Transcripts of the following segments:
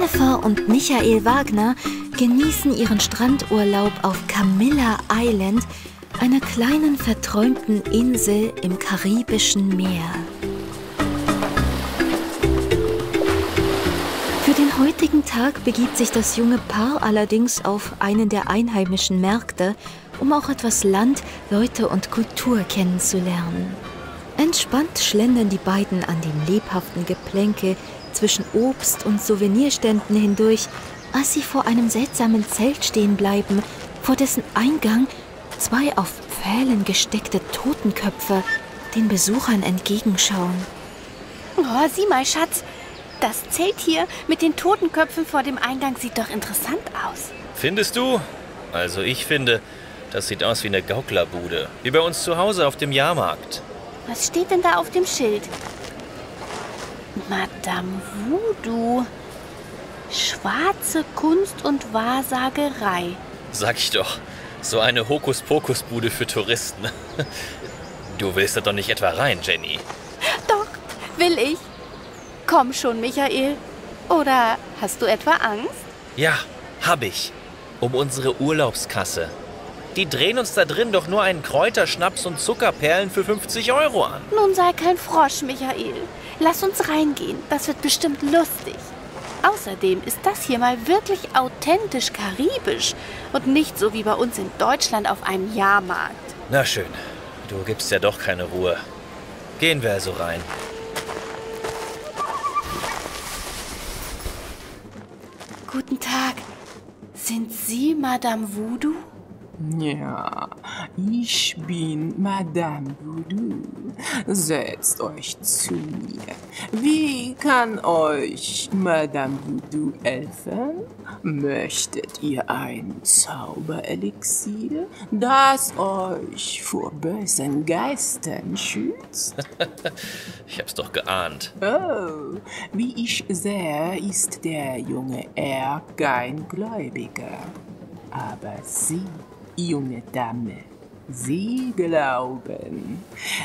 Jennifer und Michael Wagner genießen ihren Strandurlaub auf Camilla Island, einer kleinen verträumten Insel im karibischen Meer. Für den heutigen Tag begibt sich das junge Paar allerdings auf einen der einheimischen Märkte, um auch etwas Land, Leute und Kultur kennenzulernen. Entspannt schlendern die beiden an dem lebhaften Geplänkel zwischen Obst- und Souvenirständen hindurch, als sie vor einem seltsamen Zelt stehen bleiben, vor dessen Eingang zwei auf Pfählen gesteckte Totenköpfe den Besuchern entgegenschauen. Oh, sieh mal, Schatz. Das Zelt hier mit den Totenköpfen vor dem Eingang sieht doch interessant aus. Findest du? Also ich finde, das sieht aus wie eine Gauklerbude. Wie bei uns zu Hause auf dem Jahrmarkt. Was steht denn da auf dem Schild? Madame Voodoo. Schwarze Kunst und Wahrsagerei. Sag ich doch. So eine Hokuspokusbude für Touristen. Du willst da doch nicht etwa rein, Jenny? Doch, will ich. Komm schon, Michael. Oder hast du etwa Angst? Ja, hab ich. Um unsere Urlaubskasse. Die drehen uns da drin doch nur einen Kräuterschnaps und Zuckerperlen für 50 € an. Nun sei kein Frosch, Michael. Lass uns reingehen. Das wird bestimmt lustig. Außerdem ist das hier mal wirklich authentisch karibisch und nicht so wie bei uns in Deutschland auf einem Jahrmarkt. Na schön, du gibst ja doch keine Ruhe. Gehen wir also rein. Guten Tag. Sind Sie Madame Voodoo? Ja, ich bin Madame Voodoo. Setzt euch zu mir. Wie kann euch Madame Voodoo helfen? Möchtet ihr ein Zauberelixier, das euch vor bösen Geistern schützt? Ich hab's doch geahnt. Oh, wie ich sehe, ist der junge Herr kein Gläubiger. Aber Sie, junge Dame, Sie glauben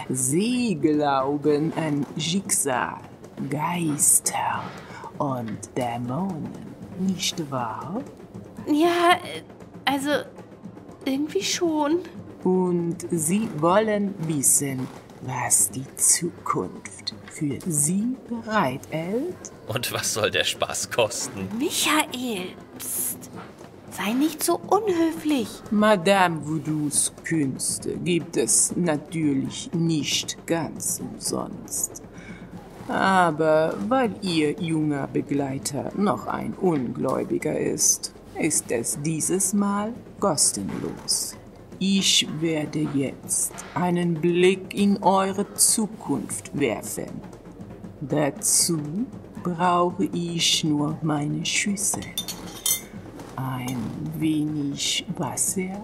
an Schicksal, Geister und Dämonen, nicht wahr? Ja, also irgendwie schon. Und Sie wollen wissen, was die Zukunft für Sie bereithält? Und was soll der Spaß kosten? Michael, psst. Sei nicht so unhöflich. Madame Voodoos Künste gibt es natürlich nicht ganz umsonst. Aber weil Ihr junger Begleiter noch ein Ungläubiger ist es dieses Mal kostenlos. Ich werde jetzt einen Blick in eure Zukunft werfen. Dazu brauche ich nur meine Schüssel. Ein wenig Wasser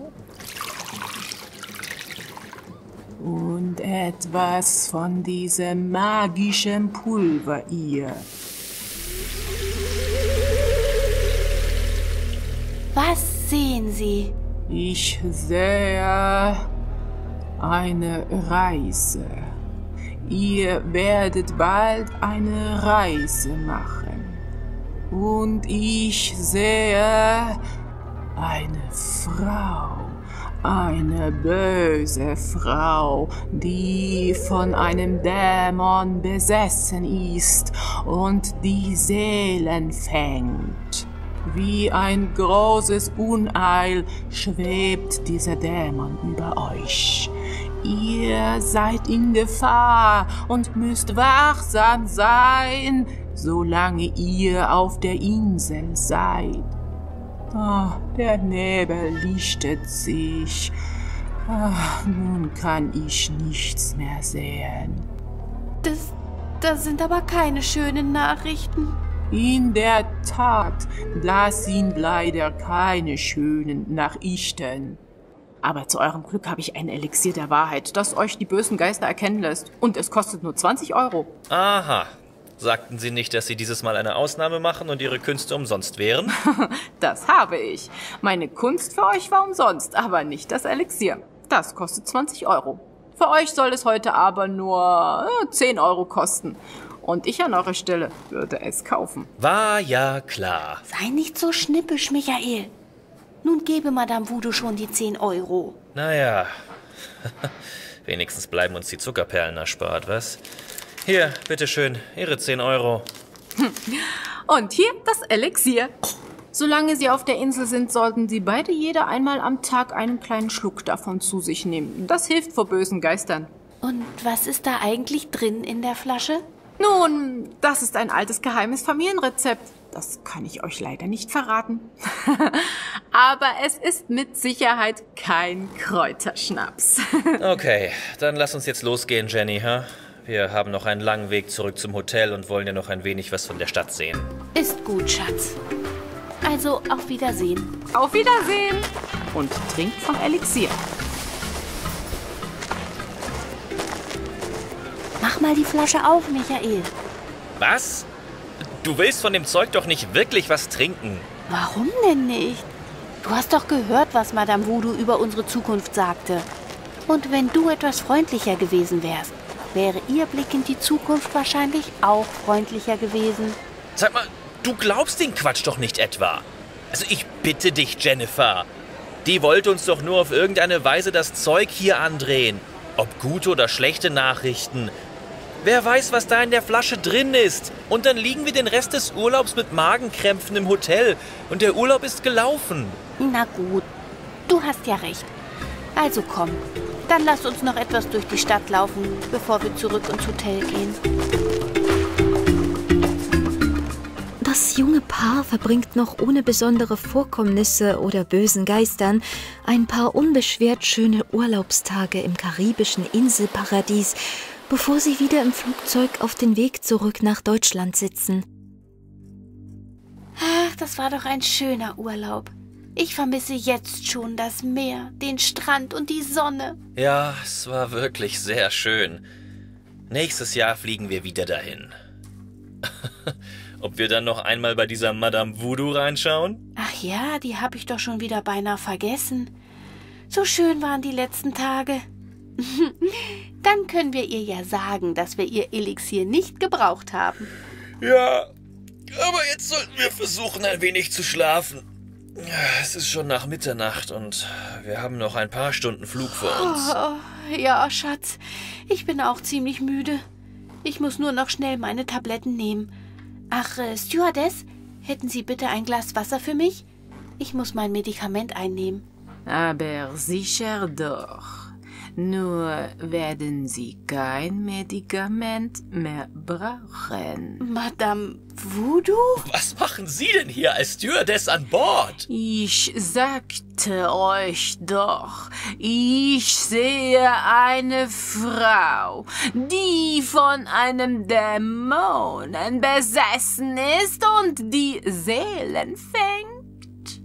und etwas von diesem magischen Pulver hier. Was sehen Sie? Ich sehe eine Reise. Ihr werdet bald eine Reise machen. Und ich sehe eine Frau, eine böse Frau, die von einem Dämon besessen ist und die Seelen fängt. Wie ein großes Unheil schwebt dieser Dämon über euch. Ihr seid in Gefahr und müsst wachsam sein, solange ihr auf der Insel seid. Oh, der Nebel lichtet sich. Nun kann ich nichts mehr sehen. Das sind aber keine schönen Nachrichten. In der Tat, das sind leider keine schönen Nachrichten. Aber zu eurem Glück habe ich ein Elixier der Wahrheit, das euch die bösen Geister erkennen lässt. Und es kostet nur 20 €. Aha. Sagten Sie nicht, dass Sie dieses Mal eine Ausnahme machen und Ihre Künste umsonst wären? Das habe ich. Meine Kunst für euch war umsonst, aber nicht das Elixier. Das kostet 20 €. Für euch soll es heute aber nur 10 € kosten. Und ich an eurer Stelle würde es kaufen. War ja klar. Sei nicht so schnippisch, Michael. Nun gebe Madame Voodoo schon die 10 Euro. Naja, wenigstens bleiben uns die Zuckerperlen erspart, was? Hier, bitteschön, Ihre 10 Euro. Und hier das Elixier. Solange sie auf der Insel sind, sollten sie beide jeder einmal am Tag einen kleinen Schluck davon zu sich nehmen. Das hilft vor bösen Geistern. Und was ist da eigentlich drin in der Flasche? Nun, das ist ein altes geheimes Familienrezept. Das kann ich euch leider nicht verraten. Aber es ist mit Sicherheit kein Kräuterschnaps. Okay, dann lass uns jetzt losgehen, Jenny, ha? Wir haben noch einen langen Weg zurück zum Hotel und wollen ja noch ein wenig was von der Stadt sehen. Ist gut, Schatz. Also, auf Wiedersehen. Auf Wiedersehen! Und trinkt vom Elixier. Mach mal die Flasche auf, Michael. Was? Du willst von dem Zeug doch nicht wirklich was trinken. Warum denn nicht? Du hast doch gehört, was Madame Voodoo über unsere Zukunft sagte. Und wenn du etwas freundlicher gewesen wärst, wäre ihr Blick in die Zukunft wahrscheinlich auch freundlicher gewesen. Sag mal, du glaubst den Quatsch doch nicht etwa. Also ich bitte dich, Jennifer. Die wollte uns doch nur auf irgendeine Weise das Zeug hier andrehen. Ob gute oder schlechte Nachrichten. Wer weiß, was da in der Flasche drin ist. Und dann liegen wir den Rest des Urlaubs mit Magenkrämpfen im Hotel. Und der Urlaub ist gelaufen. Na gut, du hast ja recht. Also komm, dann lass uns noch etwas durch die Stadt laufen, bevor wir zurück ins Hotel gehen. Das junge Paar verbringt noch ohne besondere Vorkommnisse oder bösen Geistern ein paar unbeschwert schöne Urlaubstage im karibischen Inselparadies, bevor sie wieder im Flugzeug auf den Weg zurück nach Deutschland sitzen. Ach, das war doch ein schöner Urlaub. Ich vermisse jetzt schon das Meer, den Strand und die Sonne. Ja, es war wirklich sehr schön. Nächstes Jahr fliegen wir wieder dahin. Ob wir dann noch einmal bei dieser Madame Voodoo reinschauen? Ach ja, die habe ich doch schon wieder beinahe vergessen. So schön waren die letzten Tage. Dann können wir ihr ja sagen, dass wir ihr Elixier nicht gebraucht haben. Ja, aber jetzt sollten wir versuchen, ein wenig zu schlafen. Es ist schon nach Mitternacht und wir haben noch ein paar Stunden Flug vor uns. Oh, ja, Schatz, ich bin auch ziemlich müde. Ich muss nur noch schnell meine Tabletten nehmen. Ach, Stewardess, hätten Sie bitte ein Glas Wasser für mich? Ich muss mein Medikament einnehmen. Aber sicher doch. Nur werden Sie kein Medikament mehr brauchen. Madame Voodoo? Was machen Sie denn hier als Stewardess an Bord? Ich sagte euch doch, ich sehe eine Frau, die von einem Dämonen besessen ist und die Seelen fängt.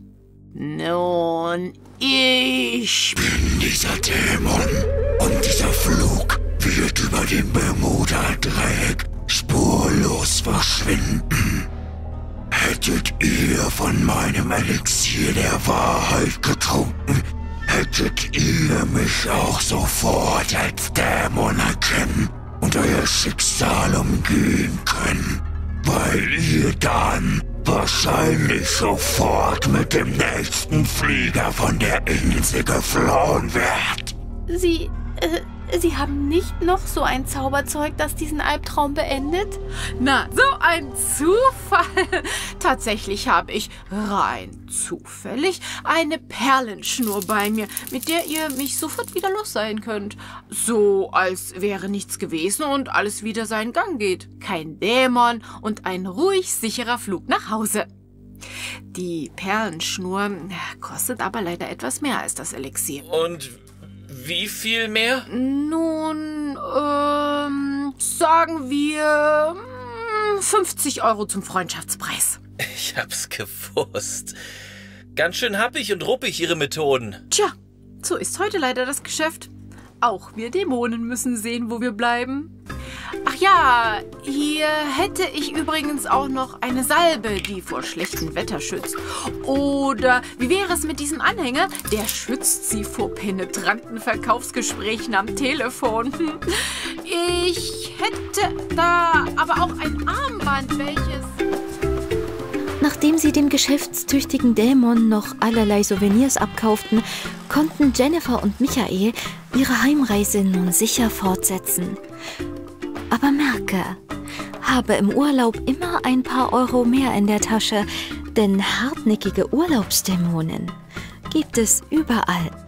Nun, ich bin dieser Dämon und dieser Flug wird über den Bermuda-Dreieck spurlos verschwinden. Hättet ihr von meinem Elixier der Wahrheit getrunken, hättet ihr mich auch sofort als Dämon erkennen und euer Schicksal umgehen können, weil ihr dann wahrscheinlich sofort mit dem nächsten Flieger von der Insel geflohen wird. Sie haben nicht noch so ein Zauberzeug, das diesen Albtraum beendet? Na, so ein Zufall. Tatsächlich habe ich rein zufällig eine Perlenschnur bei mir, mit der ihr mich sofort wieder los sein könnt. So, als wäre nichts gewesen und alles wieder seinen Gang geht. Kein Dämon und ein ruhig sicherer Flug nach Hause. Die Perlenschnur kostet aber leider etwas mehr als das Elixier. Und wie viel mehr? Nun, sagen wir 50 Euro zum Freundschaftspreis. Ich hab's gewusst. Ganz schön happig und ruppig, Ihre Methoden. Tja, so ist heute leider das Geschäft. Auch wir Dämonen müssen sehen, wo wir bleiben. Ach ja, hier hätte ich übrigens auch noch eine Salbe, die vor schlechtem Wetter schützt. Oder wie wäre es mit diesem Anhänger? Der schützt Sie vor penetranten Verkaufsgesprächen am Telefon. Ich hätte da aber auch ein Armband, welches... Nachdem sie dem geschäftstüchtigen Dämon noch allerlei Souvenirs abkauften, konnten Jennifer und Michael ihre Heimreise nun sicher fortsetzen. Aber merke, habe im Urlaub immer ein paar Euro mehr in der Tasche, denn hartnäckige Urlaubsdämonen gibt es überall.